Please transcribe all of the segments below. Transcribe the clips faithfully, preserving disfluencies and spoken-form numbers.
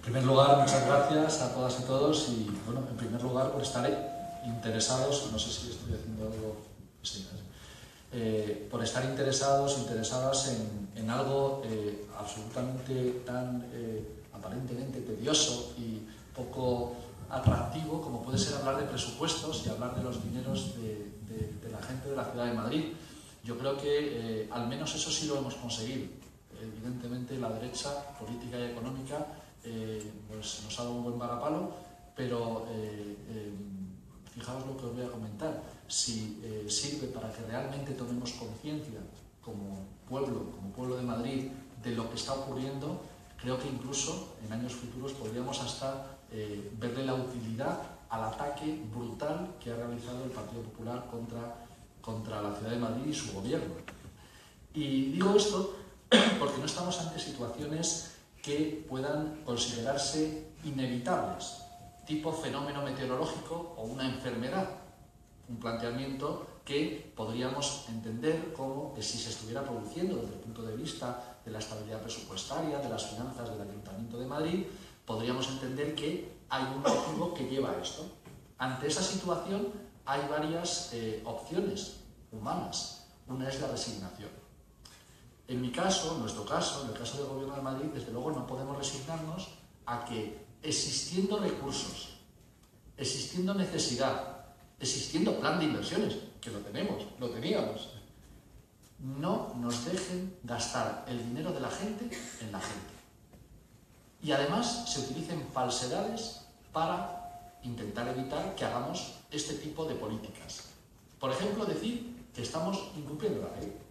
En primer lugar, muchas gracias a todas y todos y, bueno, en primer lugar, por estar interesados, no sé si estoy haciendo algo, sí, eh, por estar interesados, interesadas en, en algo eh, absolutamente tan eh, aparentemente tedioso y poco atractivo como puede ser hablar de presupuestos y hablar de los dineros de, de, de la gente de la ciudad de Madrid. Yo creo que eh, al menos eso sí lo hemos conseguido. Evidentemente la derecha política y económica eh, pues nos ha dado un buen varapalo, pero eh, eh, fijaos lo que os voy a comentar. Si eh, sirve para que realmente tomemos conciencia como pueblo, como pueblo de Madrid, de lo que está ocurriendo, creo que incluso en años futuros podríamos hasta eh, verle la utilidad al ataque brutal que ha realizado el Partido Popular contra, contra la ciudad de Madrid y su gobierno. Y digo esto porque no estamos ante situaciones que puedan considerarse inevitables, tipo fenómeno meteorológico o una enfermedad. Un planteamiento que podríamos entender como que si se estuviera produciendo desde el punto de vista de la estabilidad presupuestaria, de las finanzas del Ayuntamiento de Madrid, podríamos entender que hay un motivo que lleva a esto. Ante esa situación hay varias eh, opciones humanas. Una es la resignación. En mi caso, en nuestro caso, en el caso del Gobierno de Madrid, desde luego no podemos resignarnos a que existiendo recursos, existiendo necesidad, existiendo plan de inversiones, que lo tenemos, lo teníamos, no nos dejen gastar el dinero de la gente en la gente. Y además se utilicen falsedades para intentar evitar que hagamos este tipo de políticas. Por ejemplo, decir que estamos incumpliendo la ley.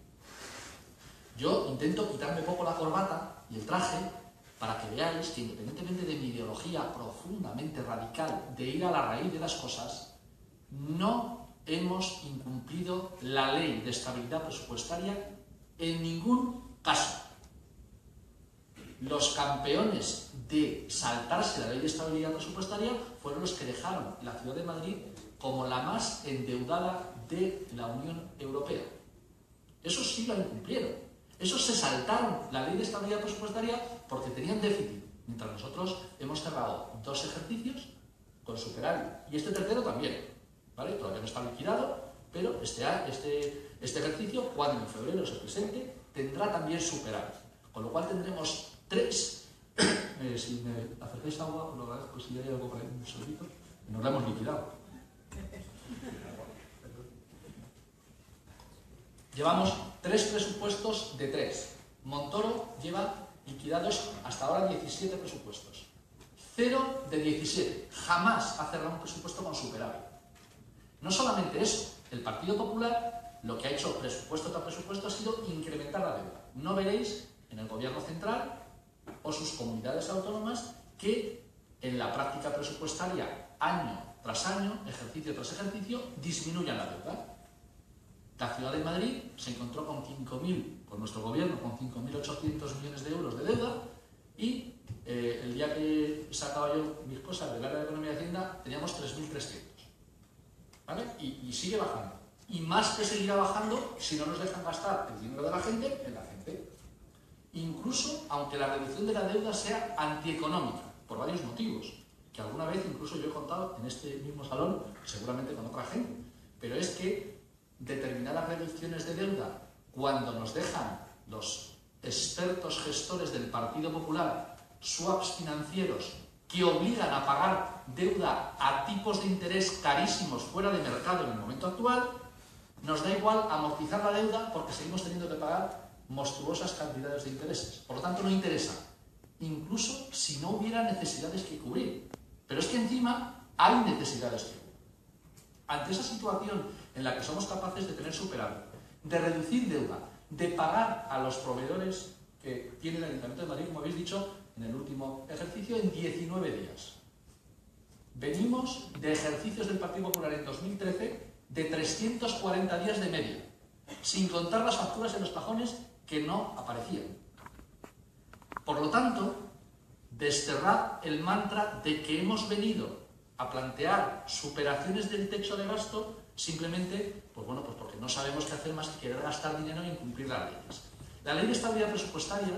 Yo intento quitarme poco la corbata y el traje para que veáis que independientemente de mi ideología profundamente radical de ir a la raíz de las cosas, no hemos incumplido la ley de estabilidad presupuestaria en ningún caso. Los campeones de saltarse la ley de estabilidad presupuestaria fueron los que dejaron la ciudad de Madrid como la más endeudada de la Unión Europea. Eso sí lo incumplieron. Esos se saltaron la ley de estabilidad presupuestaria porque tenían déficit, mientras nosotros hemos cerrado dos ejercicios con superávit. Y este tercero también, ¿vale? Todavía no está liquidado, pero este, este, este ejercicio, cuando en febrero se presente, tendrá también superávit. Con lo cual tendremos tres. Eh, si me acercáis agua, os lo agradezco, si hay algo para un segundito. Nos la hemos liquidado. Llevamos tres presupuestos de tres. Montoro lleva liquidados hasta ahora diecisiete presupuestos. Cero de diecisiete. Jamás ha cerrado un presupuesto con superávit. No solamente eso, el Partido Popular lo que ha hecho presupuesto tras presupuesto ha sido incrementar la deuda. No veréis en el Gobierno central o sus comunidades autónomas que en la práctica presupuestaria, año tras año, ejercicio tras ejercicio, disminuyan la deuda. La ciudad de Madrid se encontró con cinco mil, con nuestro gobierno, con cinco mil ochocientos millones de euros de deuda y eh, el día que sacaba yo mis cosas del área de Economía y Hacienda teníamos tres mil trescientos. ¿Vale? Y, y sigue bajando. Y más que seguirá bajando si no nos dejan gastar el dinero de la gente en la gente. Incluso aunque la reducción de la deuda sea antieconómica, por varios motivos, que alguna vez incluso yo he contado en este mismo salón, seguramente con otra gente, pero es que determinadas reducciones de deuda, cuando nos dejan los expertos gestores del Partido Popular swaps financieros que obligan a pagar deuda a tipos de interés carísimos fuera de mercado en el momento actual, nos da igual amortizar la deuda porque seguimos teniendo que pagar monstruosas cantidades de intereses. Por lo tanto, no interesa, incluso si no hubiera necesidades que cubrir. Pero es que encima hay necesidades que cubrir. Ante esa situación en la que somos capaces de tener superávit, de reducir deuda, de pagar a los proveedores que tiene el Ayuntamiento de Madrid, como habéis dicho, en el último ejercicio, en diecinueve días. Venimos de ejercicios del Partido Popular en dos mil trece de trescientos cuarenta días de media, sin contar las facturas en los cajones que no aparecían. Por lo tanto, desterrad el mantra de que hemos venido a plantear superaciones del techo de gasto simplemente, pues bueno, pues porque no sabemos qué hacer más que querer gastar dinero e incumplir las leyes. La ley de estabilidad presupuestaria,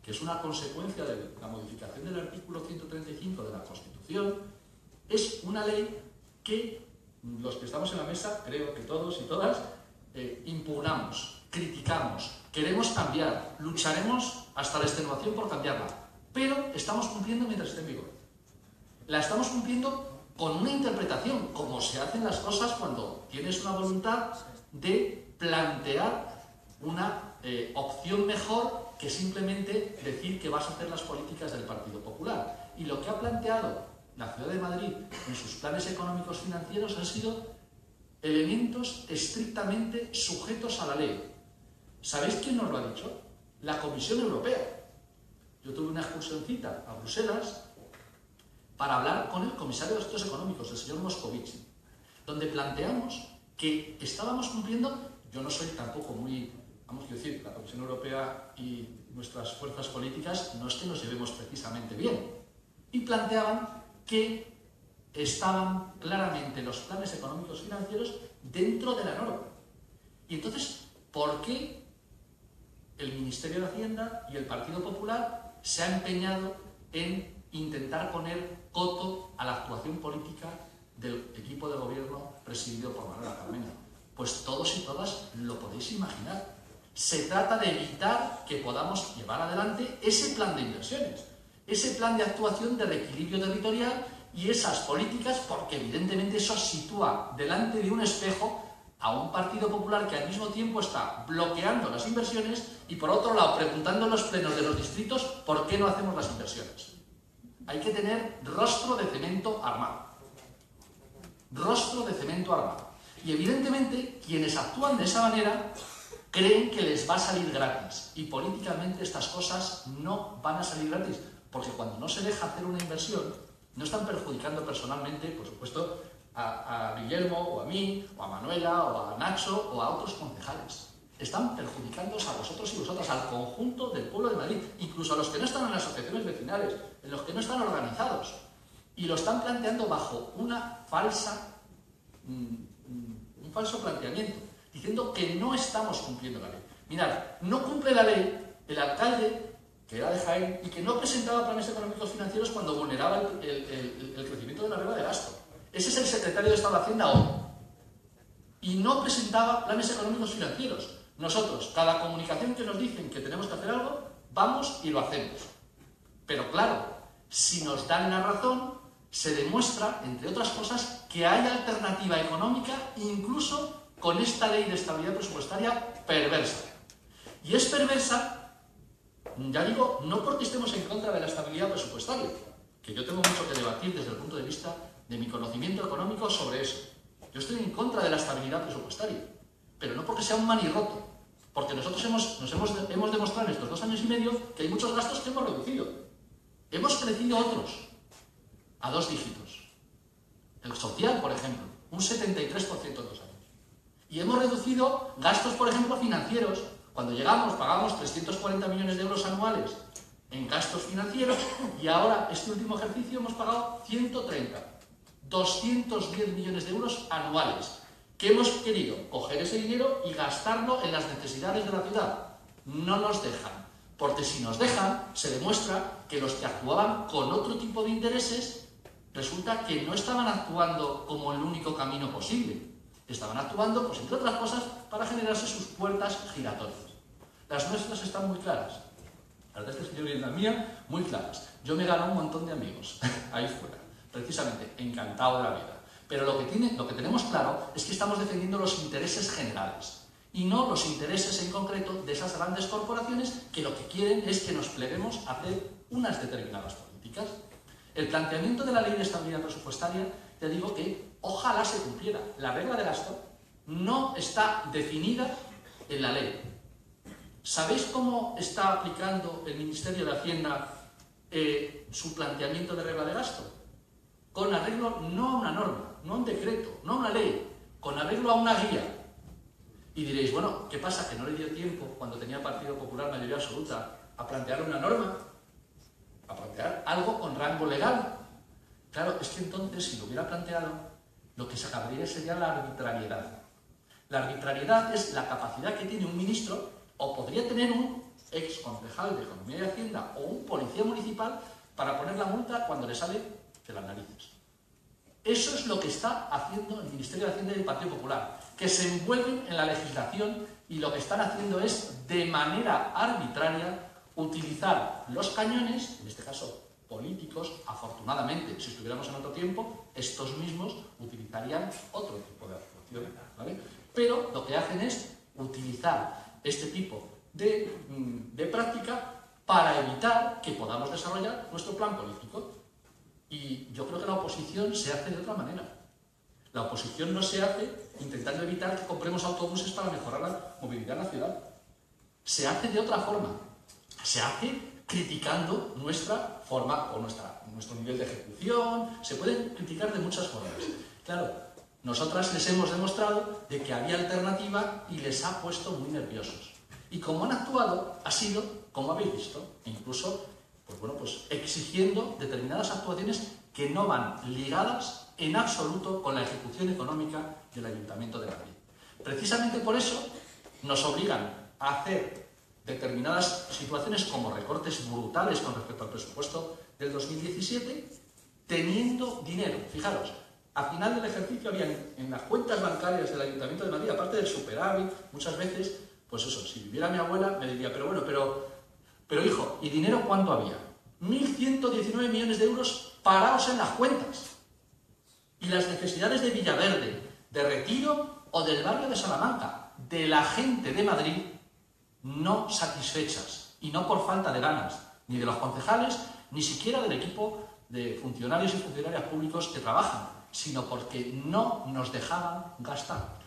que es una consecuencia de la modificación del artículo ciento treinta y cinco de la Constitución, es una ley que los que estamos en la mesa, creo que todos y todas, eh, impugnamos, criticamos, queremos cambiar, lucharemos hasta la extenuación por cambiarla, pero estamos cumpliendo mientras esté en vigor. La estamos cumpliendo con una interpretación, como se hacen las cosas cuando tienes una voluntad de plantear una eh, opción mejor que simplemente decir que vas a hacer las políticas del Partido Popular. Y lo que ha planteado la Ciudad de Madrid en sus planes económicos financieros han sido elementos estrictamente sujetos a la ley. ¿Sabéis quién nos lo ha dicho? La Comisión Europea. Yo tuve una excursioncita a Bruselas para hablar con el comisario de Asuntos Económicos, el señor Moscovici, donde planteamos que estábamos cumpliendo. Yo no soy tampoco muy, vamos a decir, la Comisión Europea y nuestras fuerzas políticas no es que nos llevemos precisamente bien, y planteaban que estaban claramente los planes económicos financieros dentro de la norma. Y entonces, ¿por qué el Ministerio de Hacienda y el Partido Popular se ha empeñado en intentar poner coto a la actuación política del equipo de gobierno presidido por Manuela Carmena? Pues todos y todas lo podéis imaginar. Se trata de evitar que podamos llevar adelante ese plan de inversiones, ese plan de actuación de reequilibrio territorial y esas políticas, porque evidentemente eso sitúa delante de un espejo a un Partido Popular que al mismo tiempo está bloqueando las inversiones y por otro lado preguntando en los plenos de los distritos por qué no hacemos las inversiones. Hay que tener rostro de cemento armado. Rostro de cemento armado. Y evidentemente quienes actúan de esa manera creen que les va a salir gratis. Y políticamente estas cosas no van a salir gratis. Porque cuando no se deja hacer una inversión, no están perjudicando personalmente, por supuesto, a, a Guillermo, o a mí, o a Manuela, o a Nacho, o a otros concejales. Están perjudicándoos a vosotros y vosotras, al conjunto del pueblo de Madrid, incluso a los que no están en las asociaciones vecinales, en los que no están organizados. Y lo están planteando bajo una falsa, un falso planteamiento, diciendo que no estamos cumpliendo la ley. Mirad, no cumple la ley el alcalde, que era de Jaén, y que no presentaba planes económicos financieros cuando vulneraba el, el, el, el crecimiento de la regla de gasto. Ese es el secretario de Estado de Hacienda hoy. Y no presentaba planes económicos financieros. Nosotros, cada comunicación que nos dicen que tenemos que hacer algo, vamos y lo hacemos. Pero claro, si nos dan la razón, se demuestra, entre otras cosas, que hay alternativa económica incluso con esta ley de estabilidad presupuestaria perversa. Y es perversa, ya digo, no porque estemos en contra de la estabilidad presupuestaria, que yo tengo mucho que debatir desde el punto de vista de mi conocimiento económico sobre eso. Yo estoy en contra de la estabilidad presupuestaria, pero no porque sea un manirroto, porque nosotros hemos, nos hemos, hemos demostrado en estos dos años y medio que hay muchos gastos que hemos reducido. Hemos crecido otros a dos dígitos. El social, por ejemplo, un setenta y tres por ciento en dos años. Y hemos reducido gastos, por ejemplo, financieros. Cuando llegamos, pagamos trescientos cuarenta millones de euros anuales en gastos financieros y ahora, este último ejercicio, hemos pagado ciento treinta, doscientos diez millones de euros anuales, que hemos querido coger ese dinero y gastarlo en las necesidades de la ciudad. No nos dejan, porque si nos dejan, se demuestra que los que actuaban con otro tipo de intereses, resulta que no estaban actuando como el único camino posible. Estaban actuando, pues entre otras cosas, para generarse sus puertas giratorias. Las nuestras están muy claras. Las de este señor y la mía, muy claras. Yo me he ganado un montón de amigos ahí fuera, precisamente, encantado de la vida. Pero lo que, tiene, lo que tenemos claro es que estamos defendiendo los intereses generales y no los intereses en concreto de esas grandes corporaciones que lo que quieren es que nos pleguemos a hacer unas determinadas políticas. El planteamiento de la ley de estabilidad presupuestaria, te digo que ojalá se cumpliera. La regla de gasto no está definida en la ley. ¿Sabéis cómo está aplicando el Ministerio de Hacienda eh, su planteamiento de regla de gasto? Con arreglo no a una norma, no a un decreto, no a una ley, con arreglo a una guía. Y diréis, bueno, ¿qué pasa? ¿Que no le dio tiempo, cuando tenía Partido Popular mayoría absoluta, a plantear una norma? A plantear algo con rango legal. Claro, es que entonces, si lo hubiera planteado, lo que se acabaría sería la arbitrariedad. La arbitrariedad es la capacidad que tiene un ministro, o podría tener un ex concejal de Economía y Hacienda o un policía municipal para poner la multa cuando le sale de las narices. Eso es lo que está haciendo el Ministerio de Hacienda y el Partido Popular, que se envuelven en la legislación y lo que están haciendo es, de manera arbitraria, utilizar los cañones, en este caso políticos. Afortunadamente, si estuviéramos en otro tiempo, estos mismos utilizarían otro tipo de actuación, ¿vale? Pero lo que hacen es utilizar este tipo de, de práctica para evitar que podamos desarrollar nuestro plan político. Y yo creo que la oposición se hace de otra manera. La oposición no se hace intentando evitar que compremos autobuses para mejorar la movilidad en la ciudad. Se hace de otra forma. Se hace criticando nuestra forma o nuestra, nuestro nivel de ejecución. Se pueden criticar de muchas formas. Claro, nosotras les hemos demostrado de que había alternativa y les ha puesto muy nerviosos. Y como han actuado, ha sido, como habéis visto, e incluso pues bueno, pues exigiendo determinadas actuaciones que no van ligadas en absoluto con la ejecución económica del Ayuntamiento de Madrid. Precisamente por eso nos obligan a hacer determinadas situaciones como recortes brutales con respecto al presupuesto del dos mil diecisiete, teniendo dinero. Fijaros, a final del ejercicio había en las cuentas bancarias del Ayuntamiento de Madrid, aparte del superávit, muchas veces, pues eso, si viviera mi abuela me diría, pero bueno, pero... Pero hijo, ¿y dinero cuánto había? mil ciento diecinueve millones de euros parados en las cuentas. Y las necesidades de Villaverde, de Retiro o del barrio de Salamanca, de la gente de Madrid, no satisfechas. Y no por falta de ganas, ni de los concejales, ni siquiera del equipo de funcionarios y funcionarias públicos que trabajan, sino porque no nos dejaban gastar.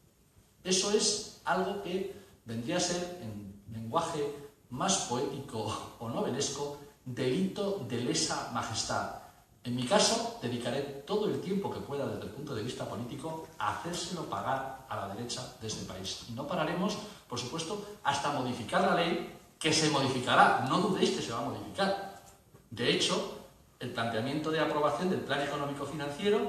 Eso es algo que vendría a ser, en lenguaje más poético o novelesco, delito de lesa majestad. En mi caso, dedicaré todo el tiempo que pueda desde el punto de vista político a hacérselo pagar a la derecha de este país. Y no pararemos, por supuesto, hasta modificar la ley, que se modificará. No dudéis que se va a modificar. De hecho, el planteamiento de aprobación del Plan Económico Financiero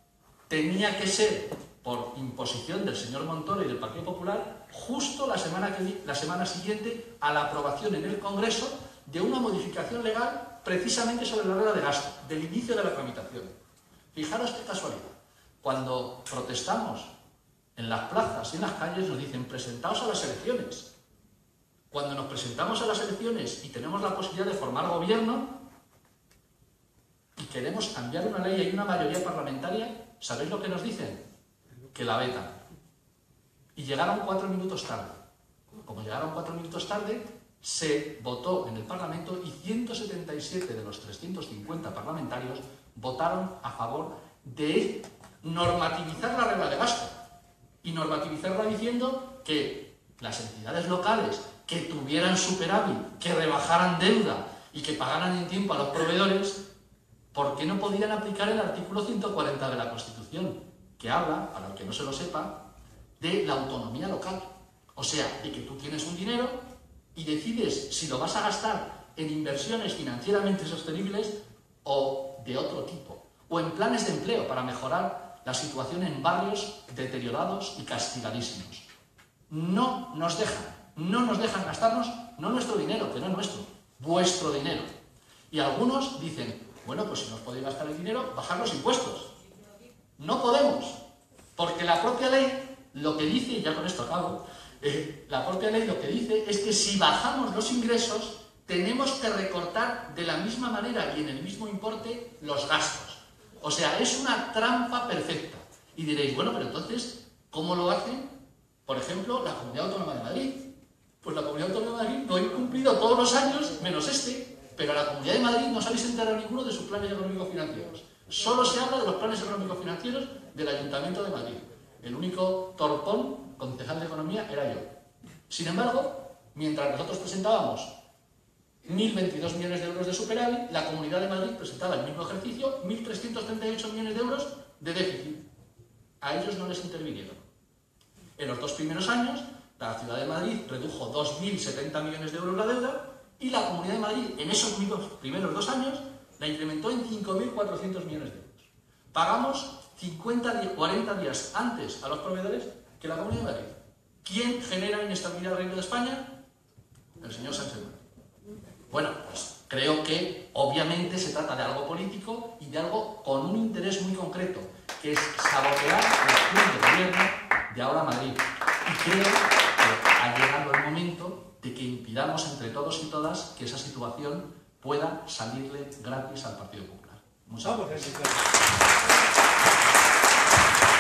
tenía que ser, por imposición del señor Montoro y del Partido Popular, justo la semana, que, la semana siguiente a la aprobación en el Congreso de una modificación legal precisamente sobre la regla de gasto, del inicio de la tramitación. Fijaros qué casualidad. Cuando protestamos en las plazas y en las calles nos dicen presentaos a las elecciones. Cuando nos presentamos a las elecciones y tenemos la posibilidad de formar gobierno y queremos cambiar una ley y hay una mayoría parlamentaria, ¿sabéis lo que nos dicen? Que la vetan. Y llegaron cuatro minutos tarde. Como llegaron cuatro minutos tarde, se votó en el Parlamento y ciento setenta y siete de los trescientos cincuenta parlamentarios votaron a favor de normativizar la regla de gasto. Y normativizarla diciendo que las entidades locales que tuvieran superávit, que rebajaran deuda y que pagaran en tiempo a los proveedores, ¿por qué no podían aplicar el artículo ciento cuarenta de la Constitución? Que habla, para el que no se lo sepa, de la autonomía local. O sea, de que tú tienes un dinero y decides si lo vas a gastar en inversiones financieramente sostenibles o de otro tipo. O en planes de empleo para mejorar la situación en barrios deteriorados y castigadísimos. No nos dejan, no nos dejan gastarnos, no nuestro dinero, que no es nuestro, vuestro dinero. Y algunos dicen, bueno, pues si no os podéis gastar el dinero, bajad los impuestos. No podemos, porque la propia ley lo que dice, y ya con esto acabo, eh, la propia ley lo que dice es que si bajamos los ingresos, tenemos que recortar de la misma manera y en el mismo importe los gastos. O sea, es una trampa perfecta. Y diréis, bueno, pero entonces, ¿cómo lo hacen, por ejemplo, la Comunidad Autónoma de Madrid? Pues la Comunidad Autónoma de Madrid lo ha incumplido todos los años, menos este, pero a la Comunidad de Madrid no os habéis enterado ninguno de sus planes económicos financieros. Solo se habla de los planes económicos financieros del Ayuntamiento de Madrid. El único torpón, concejal de Economía, era yo. Sin embargo, mientras nosotros presentábamos mil veintidós millones de euros de superávit, la Comunidad de Madrid presentaba el mismo ejercicio mil trescientos treinta y ocho millones de euros de déficit. A ellos no les intervinieron. En los dos primeros años, la Ciudad de Madrid redujo dos mil setenta millones de euros la deuda y la Comunidad de Madrid, en esos mismos primeros dos años, la incrementó en cinco mil cuatrocientos millones de euros. Pagamos cincuenta, cuarenta días antes a los proveedores que la Comunidad de Madrid. ¿Quién genera inestabilidad al Reino de España? el señor Sánchez. Bueno, pues creo que obviamente se trata de algo político y de algo con un interés muy concreto, que es sabotear la acción de gobierno de ahora Madrid. Y creo que ha llegado el momento de que impidamos entre todos y todas que esa situación pueda salirle gratis al Partido Popular. Muchas gracias.